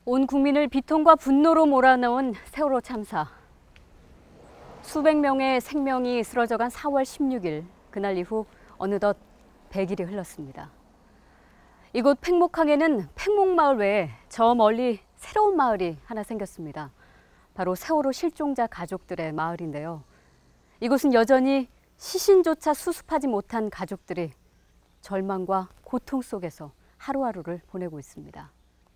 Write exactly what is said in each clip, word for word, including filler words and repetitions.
온 국민을 비통과 분노로 몰아넣은 세월호 참사. 수백 명의 생명이 쓰러져간 사월 십육일, 그날 이후 어느덧 백 일이 흘렀습니다. 이곳 팽목항에는 팽목마을 외에 저 멀리 새로운 마을이 하나 생겼습니다. 바로 세월호 실종자 가족들의 마을인데요. 이곳은 여전히 시신조차 수습하지 못한 가족들이 절망과 고통 속에서 하루하루를 보내고 있습니다.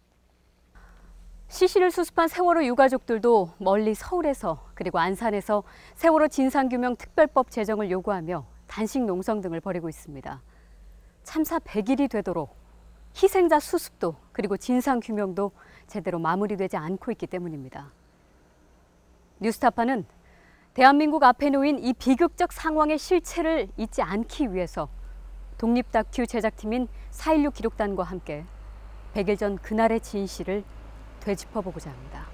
시신을 수습한 세월호 유가족들도 멀리 서울에서 그리고 안산에서 세월호 진상규명 특별법 제정을 요구하며 단식 농성 등을 벌이고 있습니다. 참사 백 일이 되도록 희생자 수습도 그리고 진상규명도 제대로 마무리되지 않고 있기 때문입니다. 뉴스타파는 대한민국 앞에 놓인 이 비극적 상황의 실체를 잊지 않기 위해서 독립 다큐 제작팀인 사 일육 기록단과 함께 백 일 전 그날의 진실을 되짚어보고자 합니다.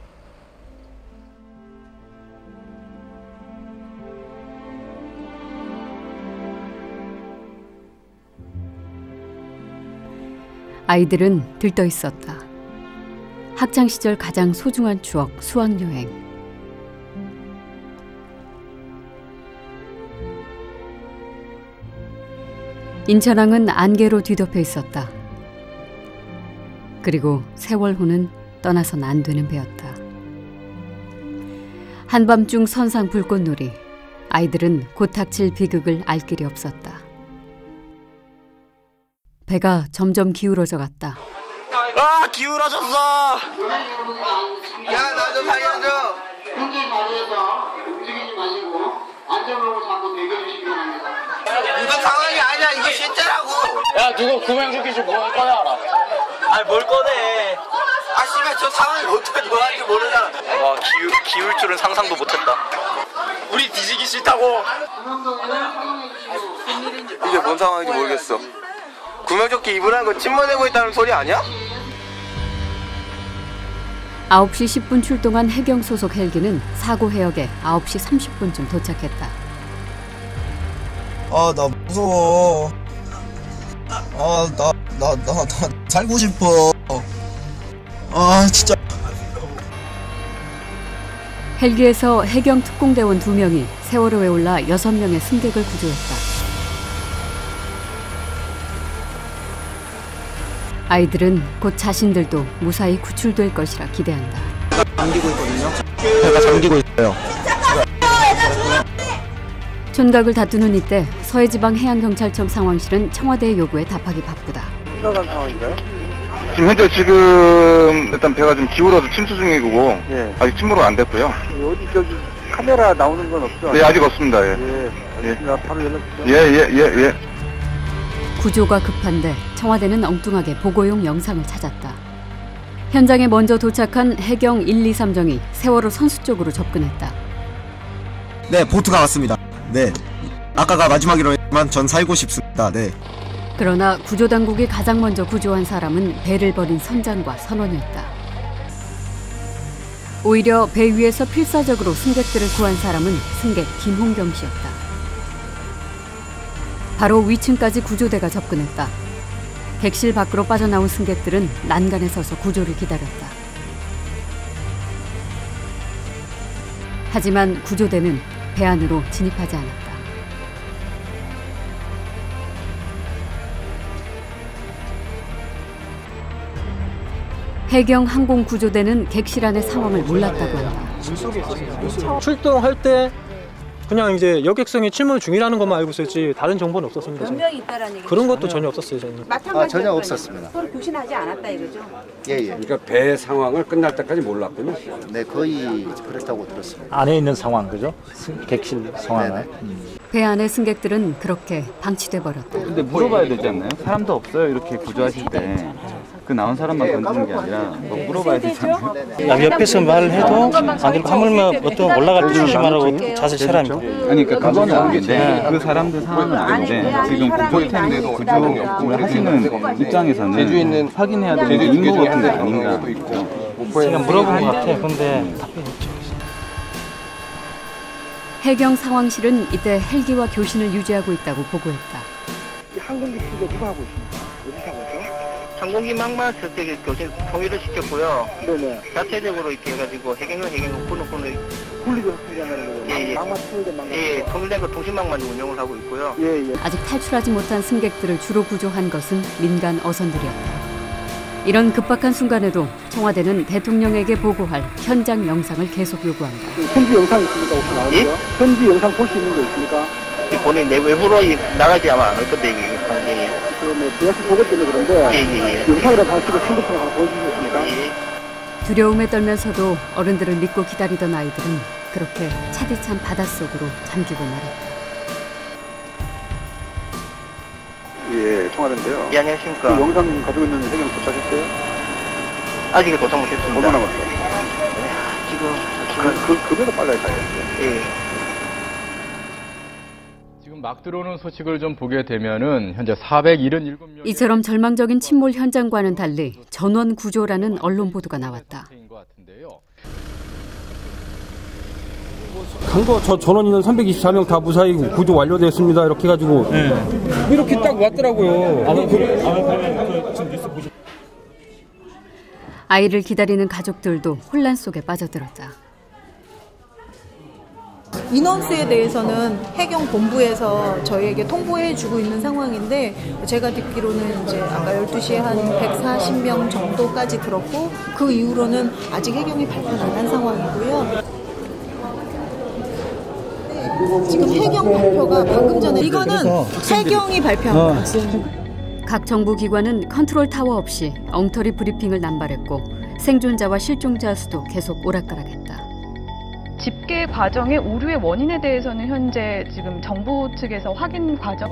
아이들은 들떠 있었다. 학창시절 가장 소중한 추억, 수학여행. 인천항은 안개로 뒤덮여 있었다. 그리고 세월호는 떠나선 안 되는 배였다. 한밤중 선상 불꽃놀이. 아이들은 곧 닥칠 비극을 알 길이 없었다. 배가 점점 기울어져 갔다. 아, 기울어졌어! 야, 나 좀 살려줘! 현재 자리에서 움직이지 마시고 안전으로 자꾸 대기해주시기 바랍니다. 이거 상황이 아니야, 이거 실제라고! 야, 누구 구명조끼 뭐 할 거야, 알아? 아니, 뭘 꺼내! 아, 씨발, 저 상황이 어떻게 뭐하는지 모르잖아. 와, 기울, 기울 줄은 상상도 못했다. 우리 뒤지기 싫다고! 이게 뭔 상황인지 모르겠어. 구명조끼 입으라는 건 침몰되고 있다는 소리 아니야? 아홉 시 십 분 출동한 해경 소속 헬기는 사고 해역에 아홉 시 삼십 분쯤 도착했다. 아, 나 무서워. 아, 나, 나, 나, 나 살고 싶어. 아, 진짜. 헬기에서 해경 특공대원 두 명이 세월호에 올라 여섯 명의 승객을 구조했다. 아이들은 곧 자신들도 무사히 구출될 것이라 기대한다. 잠기고 있거든요. 배가 잠기고 있어요. 촌각을 다투는 이때 서해지방해양경찰청 상황실은 청와대의 요구에 답하기 바쁘다. 심각한 상황인가요? 지금 현재 지금 일단 배가 좀 기울어서 침수 중이고 예. 아직 침몰은 안 됐고요. 어디 저기 카메라 나오는 건 없죠? 네, 아직 없습니다. 예. 예. 알겠습니다. 예. 바로 연락 주세요. 예, 예, 예, 예. 구조가 급한데 청와대는 엉뚱하게 보고용 영상을 찾았다. 현장에 먼저 도착한 해경 일, 이, 삼정이 세월호 선수 쪽으로 접근했다. 네, 보트가 왔습니다. 네. 아까가 마지막이라 했지만 전 살고 싶습니다. 네. 그러나 구조당국이 가장 먼저 구조한 사람은 배를 버린 선장과 선원이었다. 오히려 배 위에서 필사적으로 승객들을 구한 사람은 승객 김홍경 씨였다. 바로 위층까지 구조대가 접근했다. 객실 밖으로 빠져나온 승객들은 난간에 서서 구조를 기다렸다. 하지만 구조대는 배 안으로 진입하지 않았다. 해경 항공구조대는 객실 안의 상황을 몰랐다고 한다. 물속에 있었어요. 출동할 때 그냥 이제 여객선이 침몰 중이라는 것만 알고 있었지 다른 정보는 없었습니다. 몇 명이 있다라는 얘기죠? 그런 것도 전혀 없었어요. 저는. 아, 전혀 없었습니다. 서로 교신하지 않았다 이거죠? 예, 예. 그러니까 배 상황을 끝날 때까지 몰랐군요. 네, 거의 그렇다고 들었습니다. 안에 있는 상황, 그죠? 객실 상황을. 음. 배 안의 승객들은 그렇게 방치돼 버렸다. 근데 물어봐야 되지 않나요? 사람도 없어요. 이렇게 구조하실 때. 그 나온 사람만 던지는 게 아니라 뭐 물어봐야 되잖아요. 옆에서 말을 해도 안 되고 하물며 어떤 올라갈 때 조심하라고 자세 차랍니다. 아니 그러니까 그거는 아닌데 그 사람들 상황은 아닌데 지금 구조팀 구조를 하시는 입장에서는 확인해야 되는 임무 같은 게 아닌가. 제가 물어본 것 같아요. 근데 답변이 없죠. 해경 상황실은 이때 헬기와 교신을 유지하고 있다고 보고했다. 이 항공기 수도 누가 하고 있습니까? 어디서 하고 있죠? 항공기망만 저쪽에 교신 통일을 시켰고요. 네네. 자체적으로 이렇게 해가지고 해경은 해경은 군은 군을 분리가 통일하는 거고. 예, 예. 망만 통일된 망만. 예, 통일된 거 통신망만 운영을 하고 있고요. 예, 예. 아직 탈출하지 못한 승객들을 주로 구조한 것은 민간 어선들이었다. 이런 급박한 순간에도 청와대는 대통령에게 보고할 현장 영상을 계속 요구한다. 현지 영상 있습니까? 혹시 나오는 예? 거? 현지 영상 볼 수 있는 거 있습니까? 본인 내 외부로 나가지 아마 않을 건데 이게 방송이. 그뭐 비하시 보고 때문에 그런데 예예예. 영상이라도 하시고 핸드폰 하나 보여주시겠습니까? 예. 두려움에 떨면서도 어른들을 믿고 기다리던 아이들은 그렇게 차디찬 바닷속으로 잠기고 말았다. 예, 청와대인데요. 예, 안녕하십니까. 그 영상 가지고 있는 해경 도착했어요? 아직 도착 못했습니다. 얼마나 남았어요? 지금 그, 그, 그보다 빨리 가야겠어요. 예. 지금 막 들어오는 소식을 좀 보게 되면은 현재 사백칠십칠 명 이처럼 절망적인 침몰 현장과는 달리 전원 구조라는 언론 보도가 나왔다. 간 거 저 전원 인원 삼백이십사 명 다 무사히 구조 완료됐습니다. 이렇게 해가지고 네. 이렇게 딱 왔더라고요. 아, 그래. 아, 지금 뉴스 보시... 아이를 기다리는 가족들도 혼란 속에 빠져들었다. 인원수에 대해서는 해경 본부에서 저희에게 통보해주고 있는 상황인데 제가 듣기로는 이제 아까 열두 시에 한 백사십 명 정도까지 들었고 그 이후로는 아직 해경이 발표를 안 한 상황이고요. 지금 해경 발표가 방금 전에 이거는 해경이 발표한 거예요. 각 정부 기관은 컨트롤 타워 없이 엉터리 브리핑을 남발했고 생존자와 실종자 수도 계속 오락가락했다. 집계 과정의 오류의 원인에 대해서는 현재 지금 정부 측에서 확인 과정.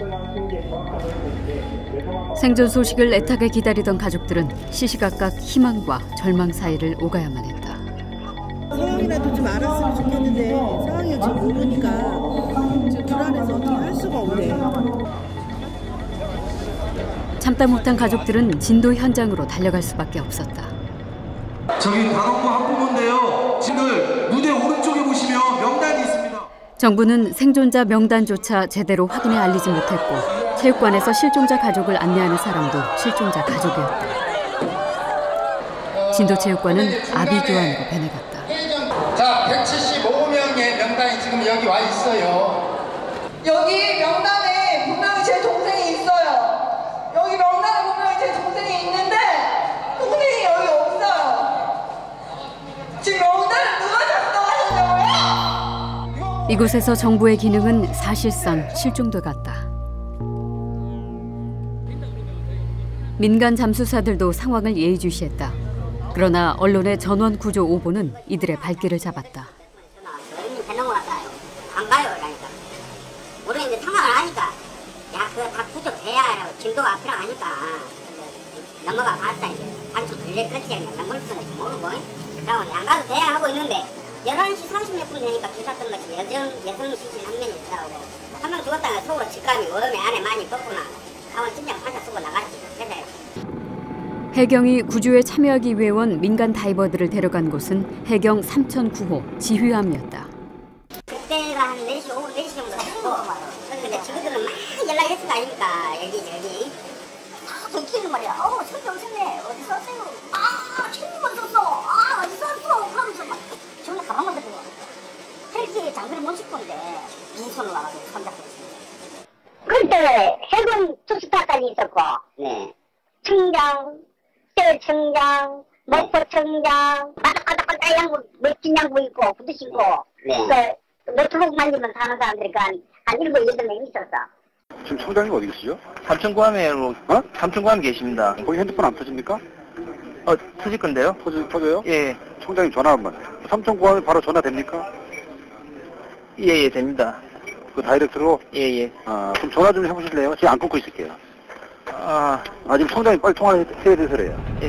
생존 소식을 애타게 기다리던 가족들은 시시각각 희망과 절망 사이를 오가야만 했다. 상황이라도 좀 알았으면 좋겠는데 상황을 지금 모르니까 지금 불안해서 어떻게 할 수가 없네. 참다 못한 가족들은 진도 현장으로 달려갈 수밖에 없었다. 저기 강원도 항공모인데요. 지금 무대 오른쪽에 보시면 명단이 있습니다. 정부는 생존자 명단조차 제대로 확인해 알리지 못했고 체육관에서 실종자 가족을 안내하는 사람도 실종자 가족이었다. 진도체육관은 아비규환으로 변해갔다. 자, 백칠십오 명의 명단이 지금 여기 와 있어요. 여기 명단에 분명히 제 동생이 있어요. 여기 명단에 분명히 제 동생이 있는데 동생이 여기 없어요. 지금 명단을 누가 작성하셨냐고요? 이곳에서 정부의 기능은 사실상 실종돼 갔다. 민간 잠수사들도 상황을 예의주시했다. 그러나 언론의 전원 구조 오보는 이들의 발길을 잡았다. 안 가요, 그러니까. 우리는 이제 상황을 아니까, 야, 그거 다 구조돼야 진도가 앞이라 하니까 넘어가 봤다 이제. 단추 들려 그렇지 그냥 넘을 수는 모르고. 그러면 안 가도 돼야 하고 있는데 열한 시 삼십 몇 분 되니까 기사 뜬 것이 여정 여성 시신 한 명이 있더라고. 한 명 죽었다가 속으로 직감이 오염에 안에 많이 떴구나. 하면 진짜 판사 쓰고 나갔지. 그래서 해경이 구조에 참여하기 위해 온 민간 다이버들을 데려간 곳은 해경 삼천구 호 지휘함이었다. 그때가 한 네 시, 오후 네 시 정도 됐고 근데 친구들은 막 연락했을 거 아닙니까? 여기 저기 다 들키는 말이야. 어우 저기 오셨네. 어디서 왔어요? 아 친구가 있었어. 아 어디서 왔어? 그러면서 막 저는 가방만 들고 헬기 장비를 못 싣고 있는데 빈손으로 와가지고 손잡고 있습니다. 그때 해군 투스타까지 있었고 네. 청장 떼청장, 목포청장, 바닥바닥바닥 양복, 멋진 양복 입고, 구두 신고, 네. 그, 노트북 만지면 사는 사람들이 한 일곱, 여덟 명 있었어. 지금 청장님 어디 계시죠? 삼천구함에로, 어? 삼천구함 계십니다. 거기 핸드폰 안 터집니까? 어, 터질 건데요? 터져, 터져요? 예. 청장님 전화 한 번. 삼천구함에 바로 전화 됩니까? 예, 예, 됩니다. 그 다이렉트로? 예, 예. 아, 그럼 전화 좀 해보실래요? 지금 안 끊고 있을게요. 아, 아 지금 청장님 빨리 통화해야 돼서래요. 예.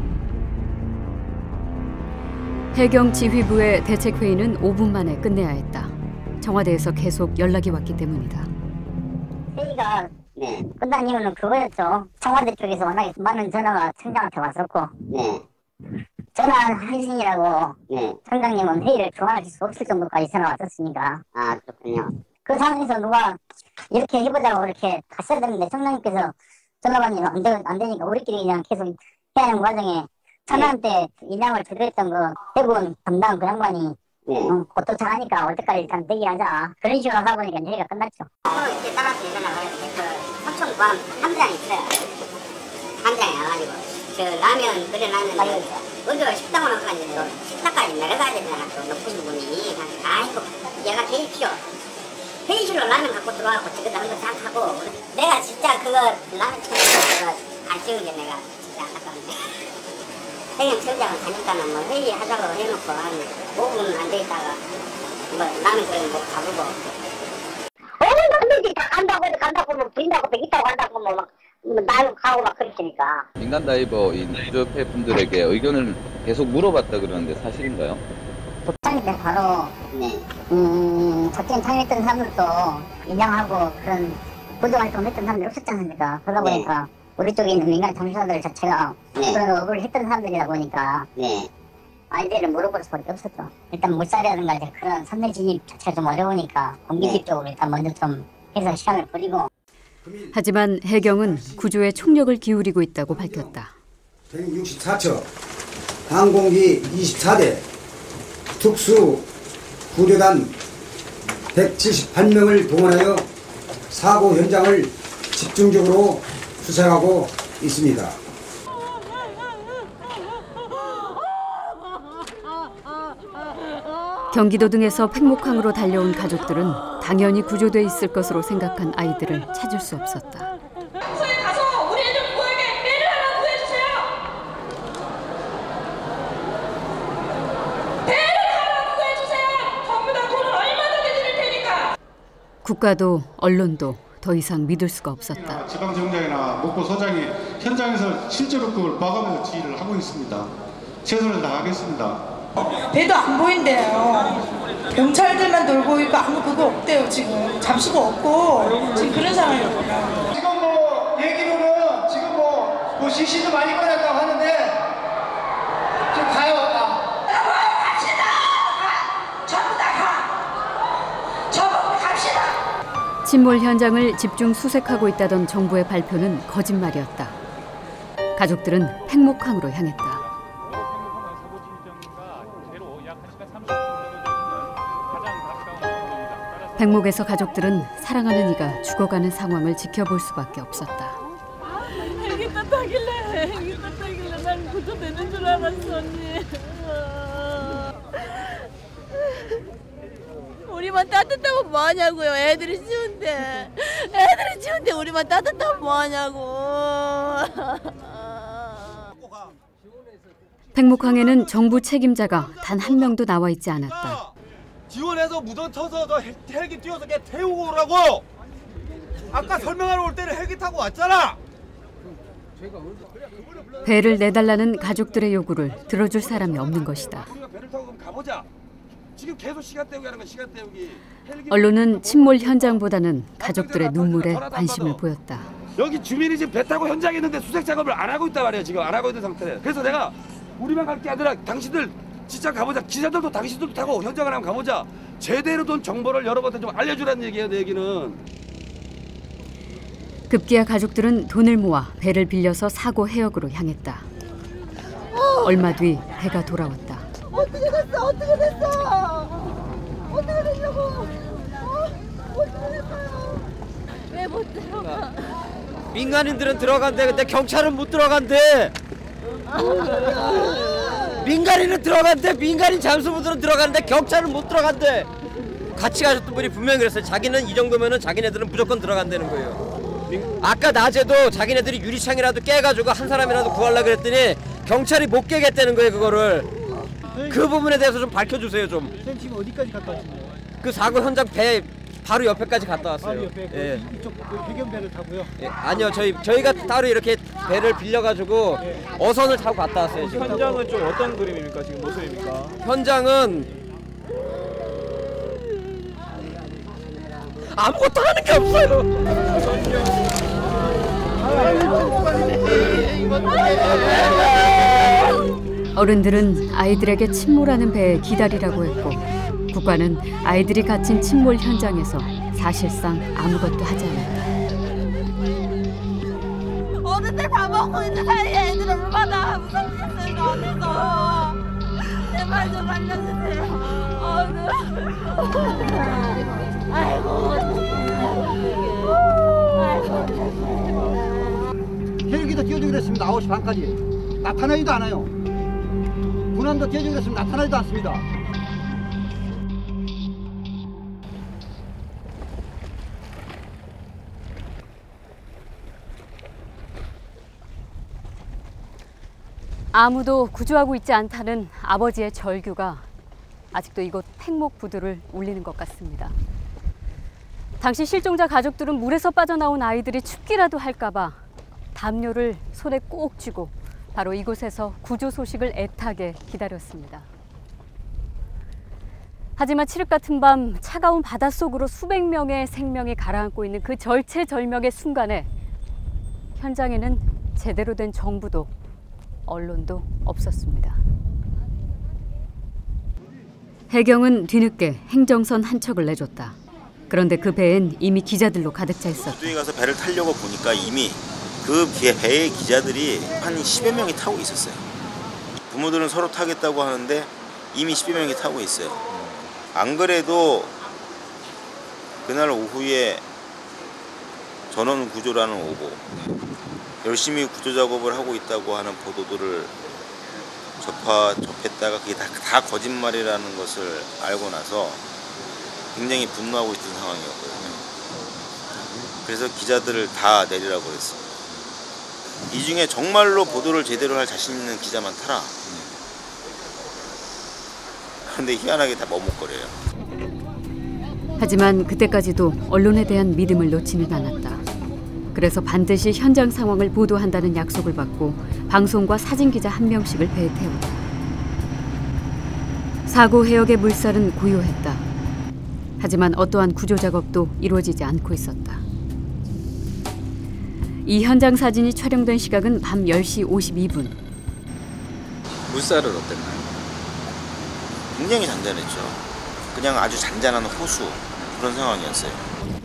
해경 지휘부의 대책회의는 오 분 만에 끝내야 했다. 청와대에서 계속 연락이 왔기 때문이다. 회의가 네. 끝난 이유는 그거였죠. 청와대 쪽에서 워낙에 많은 전화가 청장한테 왔었고 네. 전화 한 시이라고 네. 청장님은 회의를 중단할 수 없을 정도까지 전화 왔었으니까. 아 그렇군요. 그 상황에서 누가 이렇게 해보자고 이렇게 하셔야 되는데 청장님께서 전화받으면 안, 되, 안 되니까 우리끼리 그냥 계속 해야 하는 과정에 천안때 인양을 주도했던 그 대부분 담당 그 양반이 네. 어, 곧 도착하니까 올 때까지 일단 대기하자. 그런 식으로 하다 보니까 회의가 끝났죠. 또 이제 따라서 예전에 그 삼천구함 함장이 있어요. 함장이 와가지고 저 라면 끓여놨는데 먼저 식당으로 가가지고 식당까지 내려가야 되잖아. 또 높은 부분이. 아이고 얘가 데이트요. 회의실로 라면 갖고 들어와서 저기다 한번 쫙 하고 내가 진짜 그거 라면 끓여서 안 찍은 게 내가 진짜 안타까운데 해경청장은 가니까는 뭐 회의하자고 해놓고 한 오 분 안 돼 있다가 뭐 라면 끓이면 뭐 가보고 어 남들이 다 간다고 해도 간다고 뭐 부린다고 백있다고 한다고 뭐 막 나는 가고 막 그랬으니까. 민간 다이버 이 구조협회 분들에게 의견을 계속 물어봤다 그러는데 사실인가요? 창립 때 바로 네. 음, 작전 창립했던 사람들도 인양하고 그런 구조활동 했던 사람들이 없었지 않습니까? 그러다 보니까 네. 우리 쪽에 있는 민간 참사들 자체가 네. 그런 업을 했던 사람들이다 보니까 네. 아이디어를 물어볼 수밖에 없었죠. 일단 물살이라든가 이제 그런 선내 진입 자체가 좀 어려우니까 공기집적으로 일단 먼저 좀 해서 시간을 버리고. 하지만 해경은 구조에 총력을 기울이고 있다고 밝혔다. 백육십사 척, 항공기 이십사 대, 특수 구조단 백칠십팔 명을 동원하여 사고 현장을 집중적으로 수색하고 있습니다. 경기도 등에서 팽목항으로 달려온 가족들은 당연히 구조돼 있을 것으로 생각한 아이들을 찾을 수 없었다. 소에 가서 우리 애들 부모에게 배를 하나 구해주세요. 배를 하나 구해주세요. 전부 다 돈을 얼마든지 드릴 테니까. 국가도 언론도 더 이상 믿을 수가 없었다. 지방정장이나 목포서장이 현장에서 실제로 그걸 봐가면서 지휘를 하고 있습니다. 최선을 다하겠습니다. 배도 안 보인대요. 경찰들만 돌고 있고 아무 그거 없대요. 지금 잠수가 없고 지금 그런 상황이거든요. 지금 뭐 얘기로는 지금 뭐, 뭐 시신도 많이 꺼냈다고 하는데 지금 가요. 가. 갑시다. 가. 전부 다 가. 저보고 갑시다. 침몰 현장을 집중 수색하고 있다던 정부의 발표는 거짓말이었다. 가족들은 팽목항으로 향했다. 팽목에서 가족들은 사랑하는 이가 죽어가는 상황을 지켜볼 수밖에 없었다. 헬기 떴다길래 헬기 떴다길래 난 구조되는 줄 알았어 언니. 우리만 따뜻하면 뭐하냐고요. 애들이 쉬운데 애들이 쉬운데 우리만 따뜻하면 뭐하냐고. 팽목항에는 정부 책임자가 단 한 명도 나와 있지 않았다. 지원해서 무전 쳐서 저 헬기 띄워서 걔 태우고 오라고! 아까 설명하러 올 때는 헬기 타고 왔잖아! 배를 내달라는 가족들의 요구를 들어줄 사람이 없는 것이다. 우리가 배를 타고 그럼 가보자. 지금 계속 시간 때우기 하는 건 시간 때우기. 언론은 침몰 현장보다는 가족들의 눈물에 관심을 보였다. 여기 주민이 지금 배 타고 현장에 있는데 수색 작업을 안 하고 있단 말이야. 지금 안 하고 있는 상태래. 그래서 내가 우리만 갈 게 아니라 당신들 진짜 가보자. 기자들도 당신들도 타고 현장을 한번 가보자. 제대로 된 정보를 여러분한테 좀 알려주라는 얘기예요. 내 얘기는. 급기야 가족들은 돈을 모아 배를 빌려서 사고 해역으로 향했다. 얼마 뒤 배가 돌아왔다. 어떻게 됐어? 어떻게 됐어? 어떻게 됐냐고? 어? 어떻게 됐어요? 왜 못 들어가? 민간인들은 들어간대. 근데 경찰은 못 들어간대. 민간인은 들어간대. 민간인 잠수부들은 들어가는데 경찰은 못 들어간대. 같이 가셨던 분이 분명히 그랬어요. 자기는 이 정도면은 자기네들은 무조건 들어간다는 거예요. 아까 낮에도 자기네들이 유리창이라도 깨가지고 한 사람이라도 구하려고 그랬더니 경찰이 못 깨겠다는 거예요. 그거를. 그 부분에 대해서 좀 밝혀주세요. 좀. 선생님 지금 어디까지 갔다 왔어요? 그 사고 현장 배 바로 옆에까지 갔다 왔어요. 바로 옆에 예. 그 이쪽 해경배를 타고요? 예. 아니요, 저희 저희가 따로 이렇게 배를 빌려가지고 예. 어선을 타고 갔다 왔어요. 지금. 현장은 좀 어떤 그림입니까? 지금 모습입니까? 현장은 아무것도 하는 게 없어요. 어른들은 아이들에게 침몰하는 배에 기다리라고 했고 국가는 아이들이 갇힌 침몰 현장에서 사실상 아무것도 하지 않았다. 그때 밥 먹고 있는 사이에 애들 얼마나 무섭겠어요. 어디서 제발 좀 알려주세요. 아이고. 헬기도 띄워주기로 했습니다. 아홉 시 반까지. 나타나지도 않아요. 군함도 띄워주기로 했습니다. 나타나지도 않습니다. 아무도 구조하고 있지 않다는 아버지의 절규가 아직도 이곳 팽목부두를 울리는 것 같습니다. 당시 실종자 가족들은 물에서 빠져나온 아이들이 춥기라도 할까봐 담요를 손에 꼭 쥐고 바로 이곳에서 구조 소식을 애타게 기다렸습니다. 하지만 칠흑 같은 밤 차가운 바닷속으로 수백 명의 생명이 가라앉고 있는 그 절체절명의 순간에 현장에는 제대로 된 정부도 언론도 없었습니다. 해경은 뒤늦게 행정선 한 척을 내줬다. 그런데 그 배엔 이미 기자들로 가득 차 있었다. 부두에 가서 배를 타려고 보니까 이미 그 배에 기자들이 한 십여 명이 타고 있었어요. 부모들은 서로 타겠다고 하는데 이미 십여 명이 타고 있어요. 안 그래도 그날 오후에 전원 구조라는 오고 열심히 구조 작업을 하고 있다고 하는 보도들을 접하, 접했다가 그게 다, 다 거짓말이라는 것을 알고 나서 굉장히 분노하고 있던 상황이었거든요. 그래서 기자들을 다 내리라고 했어요. 이 중에 정말로 보도를 제대로 할 자신 있는 기자만 타라. 그런데 희한하게 다 머뭇거려요. 하지만 그때까지도 언론에 대한 믿음을 놓지는 않았다. 그래서 반드시 현장 상황을 보도한다는 약속을 받고 방송과 사진기자 한 명씩을 배에 태웠다. 사고 해역의 물살은 고요했다. 하지만 어떠한 구조 작업도 이루어지지 않고 있었다. 이 현장 사진이 촬영된 시각은 밤 열 시 오십이 분. 물살은 어땠나요? 굉장히 잔잔했죠. 그냥 아주 잔잔한 호수 그런 상황이었어요.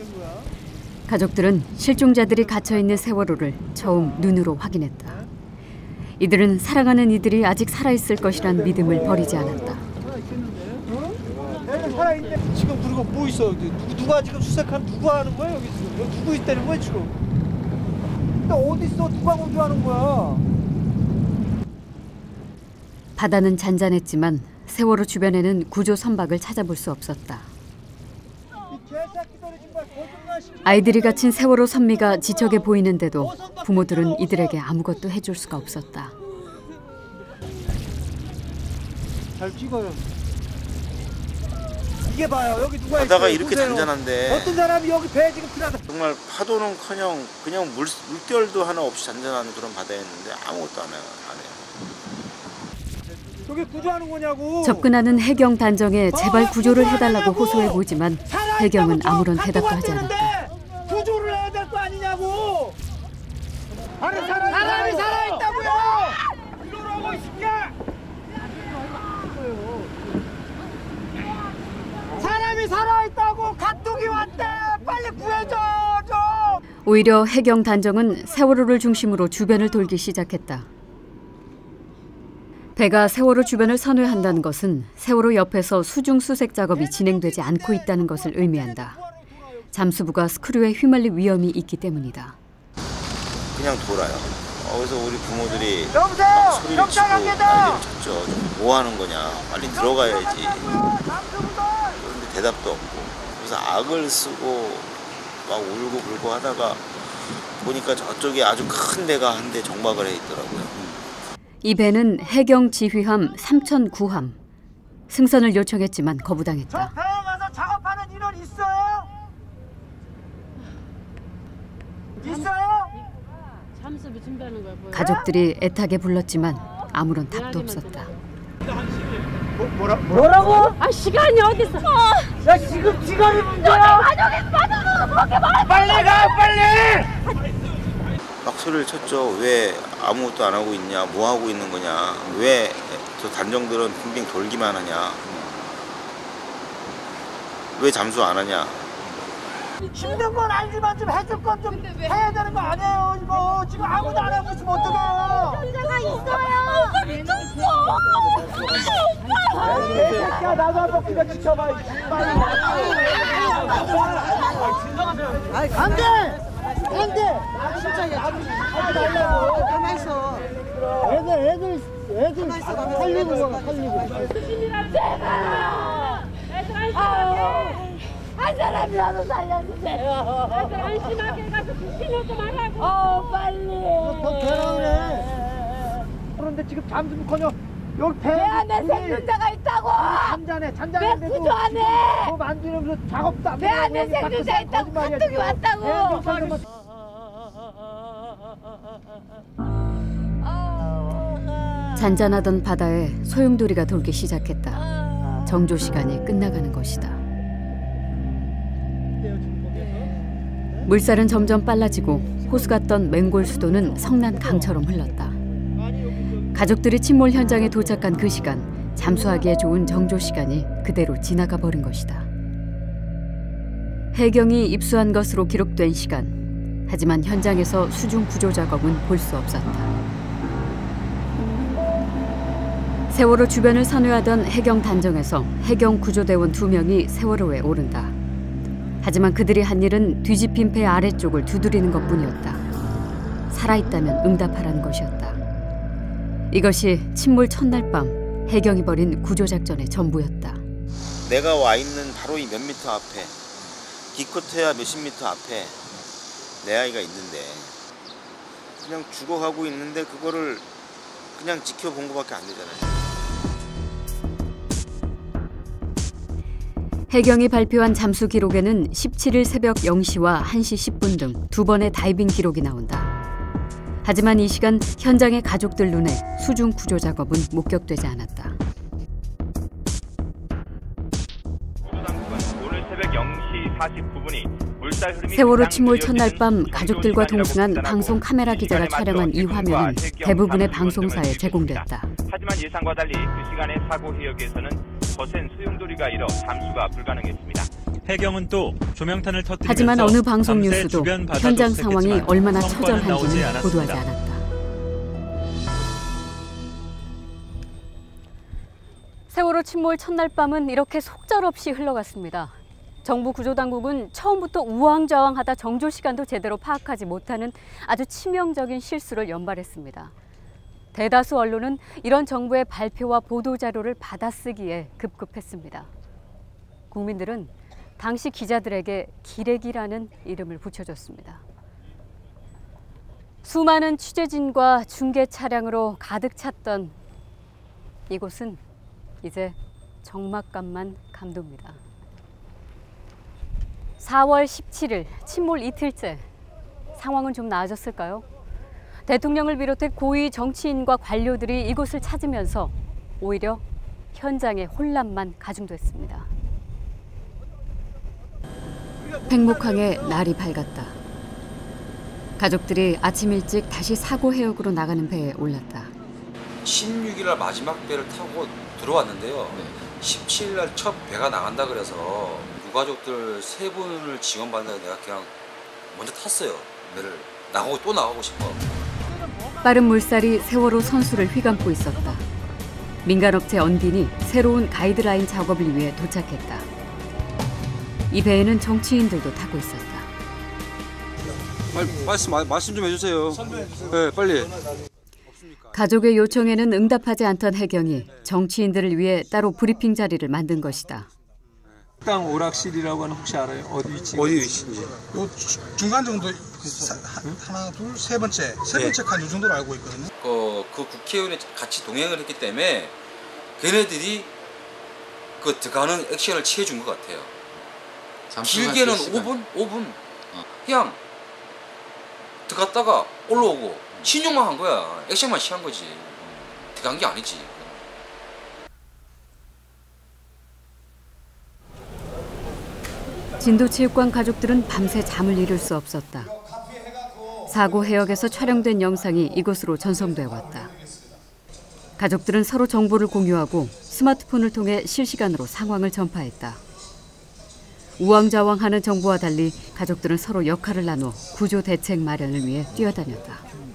가족들은 실종자들이 갇혀있는 세월호를 처음 눈으로 확인했다. 이들은 사랑하는 이들이 아직 살아있을 것이란 믿음을 버리지 않았다. 지금 그리고 뭐 있어? 누가 지금 수색한 누가 하는 거야 여기 지금? 여기 누구 있다는 거야 지금? 근데 어디 있어? 누가 공주하는 거야? 바다는 잔잔했지만 세월호 주변에는 구조 선박을 찾아볼 수 없었다. 아이들이 갇힌 세월호 선미가 지척에 보이는데도 부모들은 이들에게 아무것도 해줄 수가 없었다. 잘 찍어요. 이게 봐요. 여기 누가 바다가 있어요? 이렇게 보세요. 잔잔한데 어떤 사람이 여기 배 지금 피나다. 정말 파도는커녕 그냥 물, 물결도 하나 없이 잔잔한 그런 바다였는데 아무것도 안 해요. 안 해요. 저게 구조하는 거냐고. 접근하는 해경 단정에 제발 구조를 해달라고 호소해 보지만 해경은 아무런 대답도 하지 않았다. 구조를 해야 될 거 아니냐고. 아니 사람이, 사람이 살아있다고요. 이러라고 이 새끼야. 사람이 살아있다고. 가tuk이 왔대. 빨리 구해줘 좀. 오히려 해경 단정은 세월호를 중심으로 주변을 돌기 시작했다. 배가 세월호 주변을 선회한다는 것은 세월호 옆에서 수중 수색 작업이 진행되지 않고 있다는 것을 의미한다. 잠수부가 스크류에 휘말릴 위험이 있기 때문이다. 그냥 돌아요. 거기서 우리 부모들이 여보세요? 막 소리를 치고 경찰 난리를 관계자! 쳤죠. 뭐 하는 거냐. 빨리 들어가야지. 그런데 대답도 없고. 그래서 악을 쓰고 막 울고 불고 하다가 보니까 저쪽에 아주 큰 배가 한 대 정박을 해 있더라고요. 이 배는 해경 지휘함 삼천구함. 승선을 요청했지만 거부당했다. 배에 가서 작업하는 인원 있어요? 있어요? 잠수부 준비하는 거야 보여? 가족들이 애타게 불렀지만 아무런 답도 없었다. 뭐라, 뭐라고? 아 시간이 어딨어? 어. 야 지금 시간이 문제야. 가족이 빠져서 그렇게 말해. 빨리 가 빨리. 막 소리를 쳤죠. 왜 아무것도 안 하고 있냐, 뭐 하고 있는 거냐, 왜 저 단정들은 빙빙 돌기만 하냐, 왜 잠수 안 하냐. 힘든 건 알지만 좀 해줄 건 좀 해야 되는 거 아니에요 이거. 지금 아무도 안 하고 있으면 어떡해요. 혼자가 있어요. 오빠 미쳤어. 야 나도 한번 그거 지켜봐. 아이 안 돼! 안 돼! 아 진짜 하지 말라고. 가만 있어. 애들 애들 애들 살리고 가 살리고. 수신이랑 제발. 애들 안심하게. 한 사람이라도 살려주세요. 애들 안심하게 가서 수신을 좀 하라고. 어 빨리. 더 대랑이네. 그런데 지금 잠수는커녕 여기 배, 배 안에 생존자가 있다고. 잠자네 잠자는데도 배 구조 안 해. 뭐 만지면서 작업도 안 배 안에 생존자 있다고 카톡이 왔다고. 잔잔하던 바다에 소용돌이가 돌기 시작했다. 정조 시간이 끝나가는 것이다. 물살은 점점 빨라지고 호수 같던 맹골 수도는 성난 강처럼 흘렀다. 가족들이 침몰 현장에 도착한 그 시간, 잠수하기에 좋은 정조 시간이 그대로 지나가 버린 것이다. 해경이 입수한 것으로 기록된 시간. 하지만 현장에서 수중 구조 작업은 볼 수 없었다. 세월호 주변을 선회하던 해경 단정에서 해경 구조대원 두 명이 세월호에 오른다. 하지만 그들이 한 일은 뒤집힌 배 아래쪽을 두드리는 것뿐이었다. 살아있다면 응답하라는 것이었다. 이것이 침몰 첫날 밤 해경이 벌인 구조작전의 전부였다. 내가 와 있는 바로 이 몇 미터 앞에, 기껏해야 몇십 미터 앞에 내 아이가 있는데 그냥 죽어가고 있는데 그거를 그냥 지켜본 것밖에 안 되잖아요. 해경이 발표한 잠수 기록에는 십칠 일 새벽 영 시와 한 시 십 분 등 두 번의 다이빙 기록이 나온다. 하지만 이 시간 현장의 가족들 눈에 수중 구조 작업은 목격되지 않았다. 오늘 새벽 영 시 사십구 분이 물살 흐름이 세월호 침몰 첫날 밤 가족들과 동승한 방송 카메라 기자가 촬영한 이 화면은 대부분의 방송사에 제공됐다. 하지만 예상과 달리 그 시간에 사고 해역에서는 거센 소용돌이가 일어 잠수가 불가능했습니다. 해경은 또 조명탄을 터뜨리면서 하지만 어느 방송 뉴스도 현장 상황이 얼마나 처절한지는 보도하지 않았다. 세월호 침몰 첫날 밤은 이렇게 속절없이 흘러갔습니다. 정부 구조당국은 처음부터 우왕좌왕하다 정조 시간도 제대로 파악하지 못하는 아주 치명적인 실수를 연발했습니다. 대다수 언론은 이런 정부의 발표와 보도자료를 받아쓰기에 급급했습니다. 국민들은 당시 기자들에게 기레기라는 이름을 붙여줬습니다. 수많은 취재진과 중계 차량으로 가득 찼던 이곳은 이제 적막감만 감돕니다. 사월 십칠일 침몰 이틀째, 상황은 좀 나아졌을까요? 대통령을 비롯해 고위 정치인과 관료들이 이곳을 찾으면서 오히려 현장의 혼란만 가중됐습니다. 팽목항에 날이 밝았다. 가족들이 아침 일찍 다시 사고 해역으로 나가는 배에 올랐다. 십육 일 날 마지막 배를 타고 들어왔는데요. 십칠 일 날 첫 배가 나간다 그래서 유가족들 세 분을 지원받는다고 내가 그냥 먼저 탔어요. 배를 나가고 또 나가고 싶어. 빠른 물살이 세월호 선수를 휘감고 있었다. 민간업체 언딘이 새로운 가이드라인 작업을 위해 도착했다. 이 배에는 정치인들도 타고 있었다. 빨리 말씀 말씀 좀 해주세요. 네, 빨리. 가족의 요청에는 응답하지 않던 해경이 정치인들을 위해 따로 브리핑 자리를 만든 것이다. 식당 오락실이라고 하는 혹시 알아요? 어디 위치? 어디 위치인지. 요 중간 정도 하나, 둘, 세 번째, 세 번째 칸 요 정도로 알고 있거든요. 그, 그 국회의원이 같이 동행을 했기 때문에 걔네들이 그 들어가는 액션을 취해준 것 같아요. 길게는 오 분, 오 분. 어. 그냥 들어갔다가 올라오고 신용만 한 거야. 액션만 취한 거지. 들어간 게 아니지. 진도체육관 가족들은 밤새 잠을 이룰 수 없었다. 사고 해역에서 촬영된 영상이 이곳으로 전송돼 왔다. 가족들은 서로 정보를 공유하고 스마트폰을 통해 실시간으로 상황을 전파했다. 우왕좌왕하는 정부와 달리 가족들은 서로 역할을 나눠 구조 대책 마련을 위해 뛰어다녔다.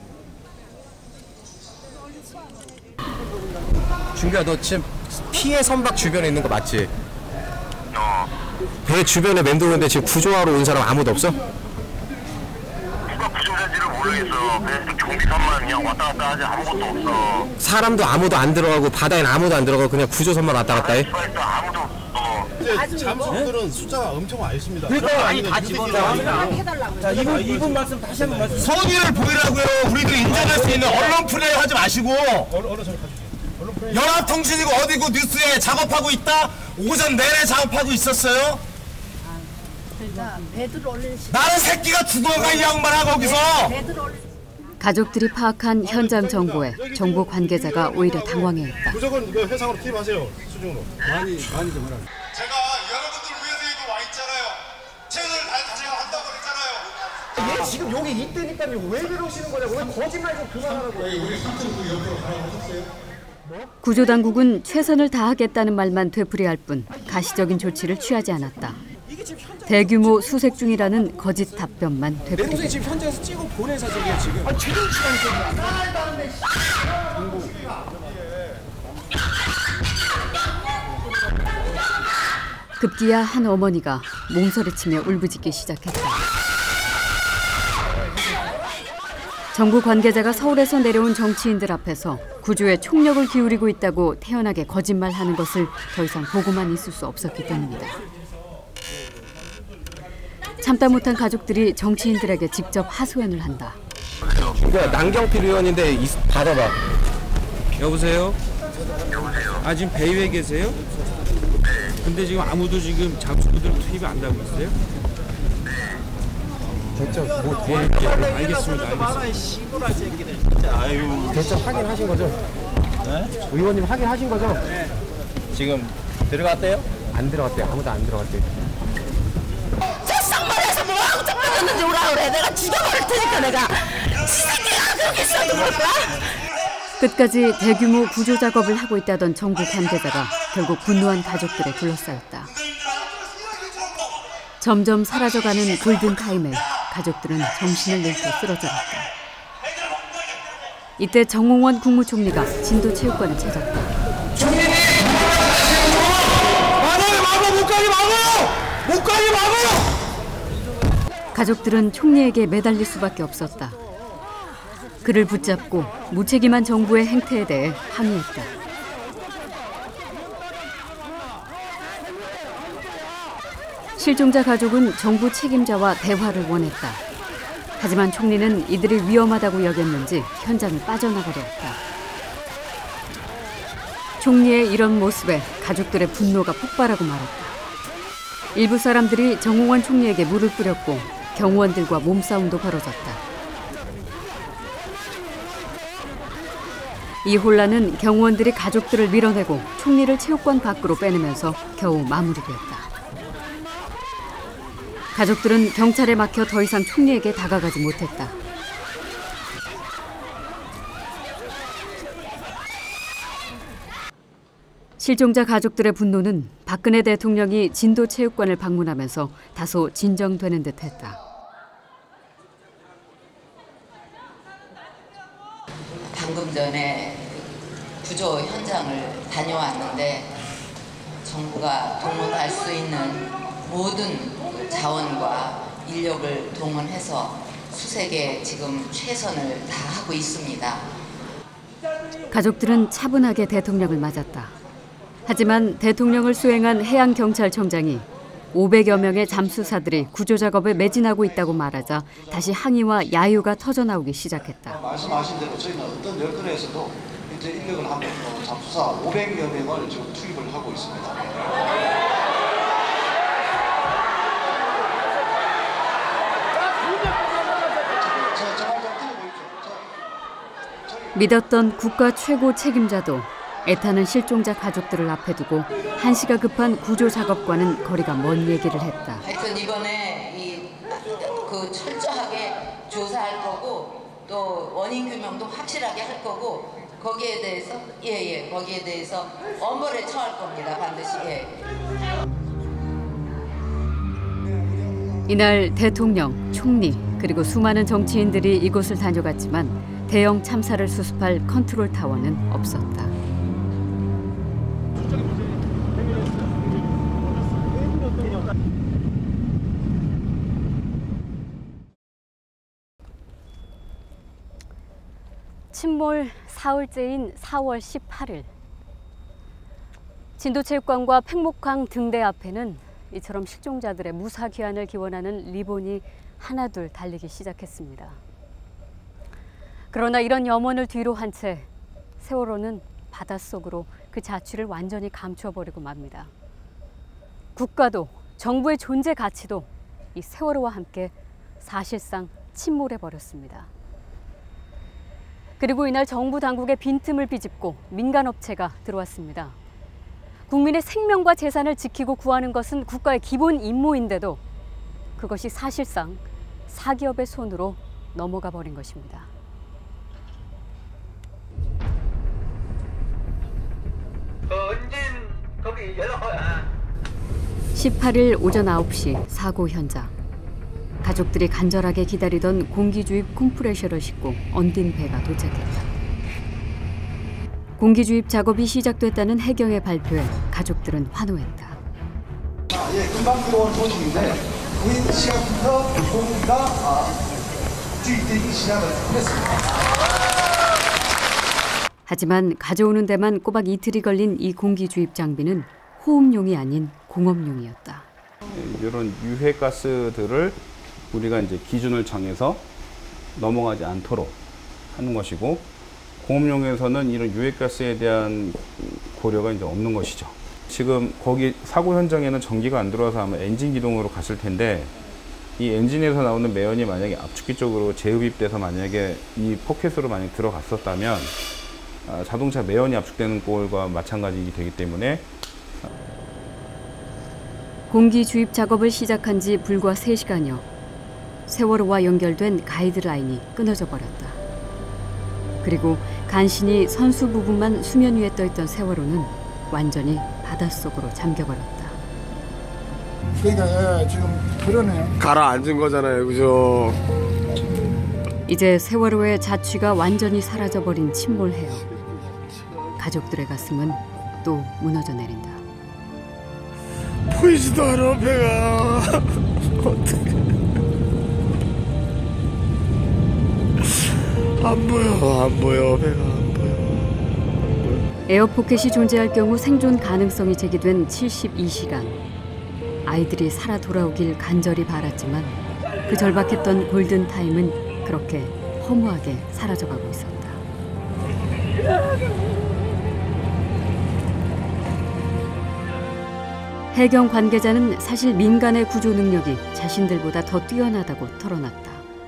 준규야, 너 지금 피해 선박 주변에 있는 거 맞지? 어. 배 주변에 맴도는데 지금 구조하러 온 사람 아무도 없어? 누가 구조자인지를 모르겠어. 배 경비선만 그냥 왔다 갔다 하지 아무것도 없어. 사람도 아무도 안 들어가고 바다에는 아무도 안 들어가고 그냥 구조선만 왔다 갔다 해? 아무도 없어. 잠수부들은 숫자가 엄청 많습니다. 그러니까 아니 다 집어넣어. 자, 이분 이분 말씀 다시 한번 말씀. 성의를 보이라고요. 우리들이 인정할 수 있는 언론 플레이 하지 마시고. 언론 좀 가주세요. 연합통신이고 어디고 뉴스에 작업하고 있다. 오전 내내 작업하고 있었어요. 나는 새끼가 죽어가 이 양반아 거기서. 가족들이 파악한 현장 정보에 정부 관계자가 오히려 당황해했다. 무조건 이거 회상으로 투입하세요. 수중으로. 많이 많이 좀 하라. 제가 여러분들 위해서 여기 와 있잖아요. 최선을 다해서 제가 한다고 그랬잖아요. 얘 지금 여기 있다니까요. 왜 그러시는 거냐고. 왜 거짓말 좀 그만하라고. 우리 삼촌 옆으로 가라고 하셨어요? 구조당국은 최선을 다하겠다는 말만 되풀이할 뿐 가시적인 조치를 취하지 않았다. 대규모 수색 중이라는 거짓 답변만 되풀이했다. 내동생 지금 현장에서 찍어 보낸 사진이에요 지금. 아 최종 시간이 급기야 한 어머니가 몸서리치며 울부짖기 시작했다. 정부 관계자가 서울에서 내려온 정치인들 앞에서 구조에 총력을 기울이고 있다고 태연하게 거짓말하는 것을 더 이상 보고만 있을 수 없었기 때문이다. 참다 못한 가족들이 정치인들에게 직접 하소연을 한다. 준규야, 남경필 의원인데 이, 받아봐. 여보세요? 여보세요? 아 지금 배 위에 계세요? 네. 근데 지금 아무도 지금 잠수부들 투입이 안 되고 있어요? 대처 뭐 네, 네, 알겠습니다. 알겠습니다. 아유. 대처 확인하신 거죠? 네? 의원님 확인하신 거죠? 네. 지금 들어갔대요? 안 들어갔대요. 아무도 안 들어갔대요. 저 쌍말에서 뭐하고 쫓겨났는지 오라 그래. 내가 죽여버릴 테니까 내가. 지새끼가 그렇게 써도 몰라? 끝까지 대규모 구조 작업을 하고 있다던 정부 관계자가 결국 분노한 가족들에 둘러싸였다. 점점 사라져가는 골든타임에 가족들은 정신을 잃고 쓰러져갔다. 이때 정홍원 국무총리가 진도체육관을 찾았다. 막아요! 막아! 못 가게 막아! 못 가게 막아! 가족들은 총리에게 매달릴 수밖에 없었다. 그를 붙잡고 무책임한 정부의 행태에 대해 항의했다. 실종자 가족은 정부 책임자와 대화를 원했다. 하지만 총리는 이들이 위험하다고 여겼는지 현장을 빠져나가려 했다. 총리의 이런 모습에 가족들의 분노가 폭발하고 말았다. 일부 사람들이 정홍원 총리에게 물을 뿌렸고 경호원들과 몸싸움도 벌어졌다. 이 혼란은 경호원들이 가족들을 밀어내고 총리를 체육관 밖으로 빼내면서 겨우 마무리됐다. 가족들은 경찰에 막혀 더 이상 총리에게 다가가지 못했다. 실종자 가족들의 분노는 박근혜 대통령이 진도체육관을 방문하면서 다소 진정되는 듯했다. 방금 전에 구조 현장을 다녀왔는데 정부가 동원할 수 있는 모든 자원과 인력을 동원해서 수색에 지금 최선을 다하고 있습니다. 가족들은 차분하게 대통령을 맞았다. 하지만 대통령을 수행한 해양경찰청장이 오백여 명의 잠수사들이 구조작업에 매진하고 있다고 말하자 다시 항의와 야유가 터져나오기 시작했다. 말씀하신 대로 저희는 어떤 여건에서도 이제 인력을 하면 잠수사 오백여 명을 지금 투입을 하고 있습니다. 믿었던 국가 최고 책임자도 애타는 실종자 가족들을 앞에 두고 한시가 급한 구조 작업과는 거리가 먼 얘기를 했다. 하여튼 이번에 이 그 철저하게 조사할 거고 또 원인 규명도 확실하게 할 거고 거기에 대해서 예예 예, 거기에 대해서 엄벌에 처할 겁니다 반드시. 예. 이날 대통령, 총리, 그리고 수많은 정치인들이 이곳을 다녀갔지만 대형 참사를 수습할 컨트롤 타워는 없었다. 침몰 사흘째인 사월 십팔일. 진도체육관과 팽목항 등대 앞에는 이처럼 실종자들의 무사 귀환을 기원하는 리본이 하나둘 달리기 시작했습니다. 그러나 이런 염원을 뒤로 한 채 세월호는 바닷속으로 그 자취를 완전히 감춰버리고 맙니다. 국가도 정부의 존재 가치도 이 세월호와 함께 사실상 침몰해버렸습니다. 그리고 이날 정부 당국의 빈틈을 비집고 민간업체가 들어왔습니다. 국민의 생명과 재산을 지키고 구하는 것은 국가의 기본 임무인데도 그것이 사실상 사기업의 손으로 넘어가 버린 것입니다. 십팔일 오전 아홉 시 사고 현장. 가족들이 간절하게 기다리던 공기주입 컴프레셔를 싣고 언딘 배가 도착했다. 공기주입 작업이 시작됐다는 해경의 발표에 가족들은 환호했다. 아, 예, 금방 들어온 소식인데 구인 시간부터 공기가 아, 주입되기 시작을 했습니다. 하지만 가져오는 데만 꼬박 이틀이 걸린 이 공기주입 장비는 호흡용이 아닌 공업용이었다. 이런 유해가스들을 우리가 이제 기준을 정해서 넘어가지 않도록 하는 것이고, 공업용에서는 이런 유해가스에 대한 고려가 이제 없는 것이죠. 지금 거기 사고 현장에는 전기가 안 들어와서 아마 엔진 기동으로 갔을 텐데, 이 엔진에서 나오는 매연이 만약에 압축기 쪽으로 재흡입돼서 만약에 이 포켓으로 만약 들어갔었다면 자동차 매연이 압축되는 꼴과 마찬가지이기 되기 때문에. 공기 주입 작업을 시작한 지 불과 세 시간여. 세월호와 연결된 가이드라인이 끊어져 버렸다. 그리고 간신히 선수 부분만 수면 위에 떠있던 세월호는 완전히 바닷속으로 잠겨버렸다. 그러니까 예, 지금 그러네요. 가라앉은 거잖아요, 그죠? 이제 세월호의 자취가 완전히 사라져버린 침몰해요. 가족들의 가슴은 또 무너져 내린다. 보이지도 않아, 배가. 어떡해. 안 보여, 안 보여, 배가 안 보여. 에어포켓이 존재할 경우 생존 가능성이 제기된 칠십이 시간. 아이들이 살아 돌아오길 간절히 바랐지만 그 절박했던 골든타임은 그렇게 허무하게 사라져가고 있었다. 해경 관계자는 사실 민간의 구조 능력이 자신들보다 더 뛰어나다고 털어놨다.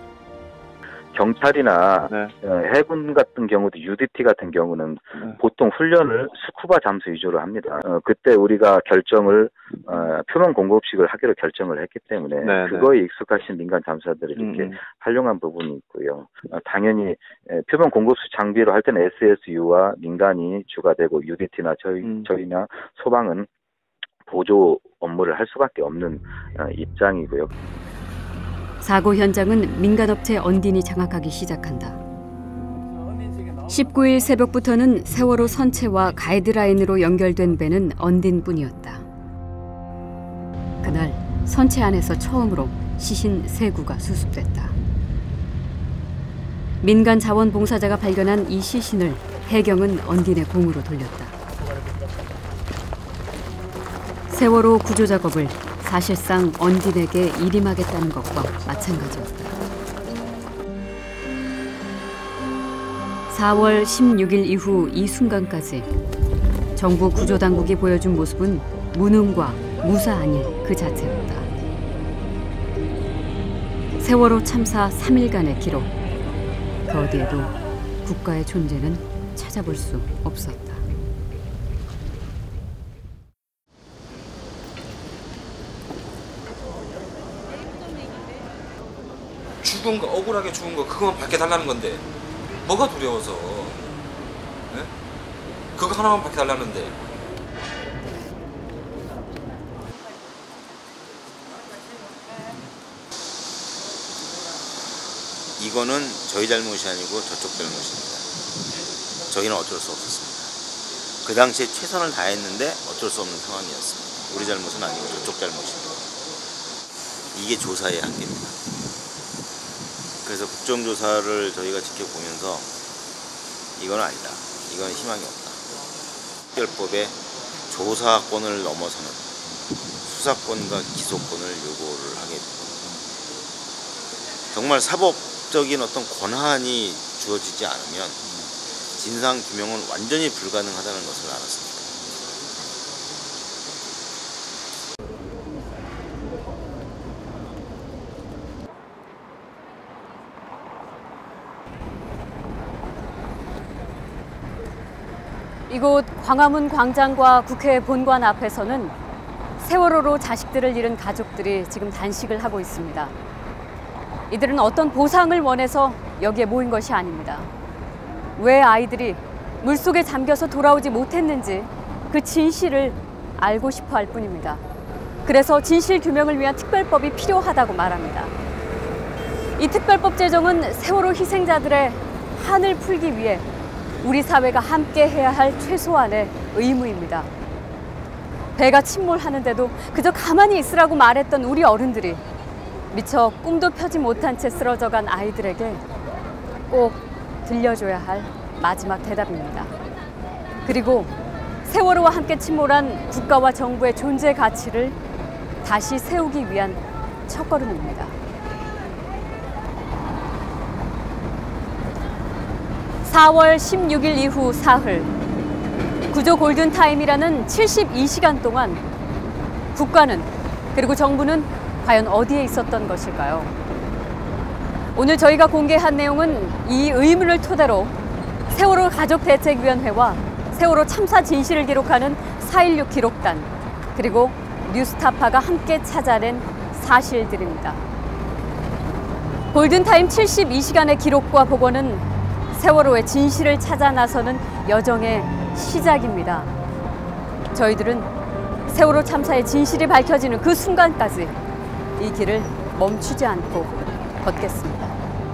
경찰이나 네. 해군 같은 경우도 유디티 같은 경우는 네. 보통 훈련을 스쿠바 잠수 위주로 합니다. 어, 그때 우리가 결정을 어, 표면 공급식을 하기로 결정을 했기 때문에 네, 그거에 네. 익숙하신 민간 잠수사들이 이렇게 음. 활용한 부분이 있고요. 어, 당연히 에, 표면 공급식 장비로 할 때는 에스에스유와 민간이 주가 되고 유디티나 저희 음. 저희나 소방은 보조 업무를 할 수밖에 없는 어, 입장이고요. 사고 현장은 민간업체 언딘이 장악하기 시작한다. 십구일 새벽부터는 세월호 선체와 가이드라인으로 연결된 배는 언딘뿐이었다. 그날 선체 안에서 처음으로 시신 세 구가 수습됐다. 민간 자원봉사자가 발견한 이 시신을 해경은 언딘의 공으로 돌렸다. 세월호 구조 작업을 사실상 언딘에게 일임하겠다는 것과 마찬가지였다. 사월 십육일 이후 이 순간까지 정부 구조당국이 보여준 모습은 무능과 무사 아닐 그 자체였다. 세월호 참사 삼 일간의 기록, 그 어디에도 국가의 존재는 찾아볼 수 없었다. 죽은 거, 억울하게 죽은 거 그거만 밝혀달라는 건데 뭐가 두려워서 네? 그거 하나만 밝혀달라는데. 이거는 저희 잘못이 아니고 저쪽 잘못입니다. 저희는 어쩔 수 없었습니다. 그 당시에 최선을 다했는데 어쩔 수 없는 상황이었습니다. 우리 잘못은 아니고 저쪽 잘못입니다. 이게 조사의 한계입니다. 그래서 국정조사를 저희가 지켜보면서 이건 아니다. 이건 희망이 없다. 특별법의 조사권을 넘어서는 수사권과 기소권을 요구를 하게 됩니다. 정말 사법적인 어떤 권한이 주어지지 않으면 진상규명은 완전히 불가능하다는 것을 알았습니다. 이곳 광화문 광장과 국회 본관 앞에서는 세월호로 자식들을 잃은 가족들이 지금 단식을 하고 있습니다. 이들은 어떤 보상을 원해서 여기에 모인 것이 아닙니다. 왜 아이들이 물속에 잠겨서 돌아오지 못했는지 그 진실을 알고 싶어 할 뿐입니다. 그래서 진실 규명을 위한 특별법이 필요하다고 말합니다. 이 특별법 제정은 세월호 희생자들의 한을 풀기 위해 우리 사회가 함께 해야 할 최소한의 의무입니다. 배가 침몰하는데도 그저 가만히 있으라고 말했던 우리 어른들이 미처 꿈도 펴지 못한 채 쓰러져간 아이들에게 꼭 들려줘야 할 마지막 대답입니다. 그리고 세월호와 함께 침몰한 국가와 정부의 존재 가치를 다시 세우기 위한 첫걸음입니다. 사월 십육일 이후 사흘, 구조 골든타임이라는 칠십이 시간 동안 국가는 그리고 정부는 과연 어디에 있었던 것일까요? 오늘 저희가 공개한 내용은 이 의문을 토대로 세월호 가족대책위원회와 세월호 참사 진실을 기록하는 사일육 기록단, 그리고 뉴스타파가 함께 찾아낸 사실들입니다. 골든타임 칠십이 시간의 기록과 보고는 세월호의 진실을 찾아 나서는 여정의 시작입니다. 저희들은 세월호 참사의 진실이 밝혀지는 그 순간까지 이 길을 멈추지 않고 걷겠습니다.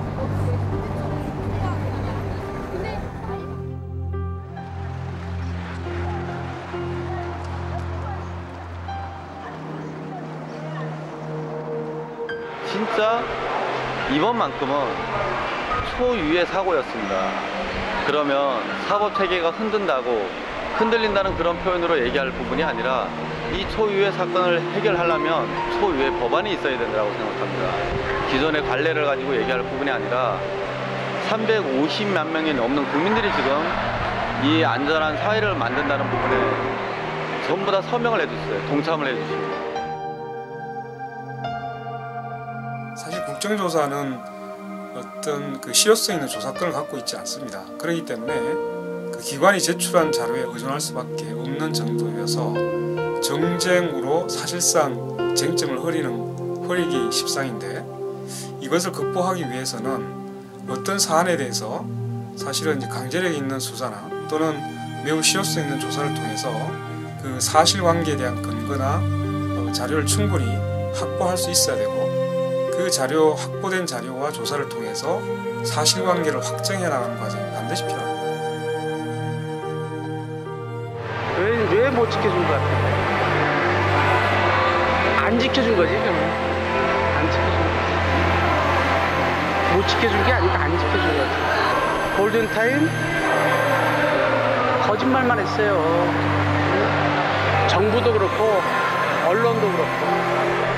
진짜 이번만큼은 초유의 사고였습니다. 그러면 사법 체계가 흔든다고 흔들린다는 그런 표현으로 얘기할 부분이 아니라 이 초유의 사건을 해결하려면 초유의 법안이 있어야 된다고 생각합니다. 기존의 관례를 가지고 얘기할 부분이 아니라 삼백오십만 명이 넘는 국민들이 지금 이 안전한 사회를 만든다는 부분에 전부 다 서명을 해줬어요. 동참을 해주시고. 사실 국정조사는 어떤 그 실효성 있는 조사권을 갖고 있지 않습니다. 그렇기 때문에 그 기관이 제출한 자료에 의존할 수밖에 없는 정도여서 정쟁으로 사실상 쟁점을 흐리는 흐리기 십상인데, 이것을 극복하기 위해서는 어떤 사안에 대해서 사실은 이제 강제력이 있는 수사나 또는 매우 실효성 있는 조사를 통해서 그 사실관계에 대한 근거나 자료를 충분히 확보할 수 있어야 되고, 그 자료 확보된 자료와 조사를 통해서 사실관계를 확정해 나가는 과정이 반드시 필요합니다. 왜 왜 못 지켜준 것 같아? 안 지켜준 거지, 그러면. 안 지켜준 거지. 못 지켜준 게 아니고 안 지켜준 거지. 골든타임 거짓말만 했어요. 정부도 그렇고 언론도 그렇고.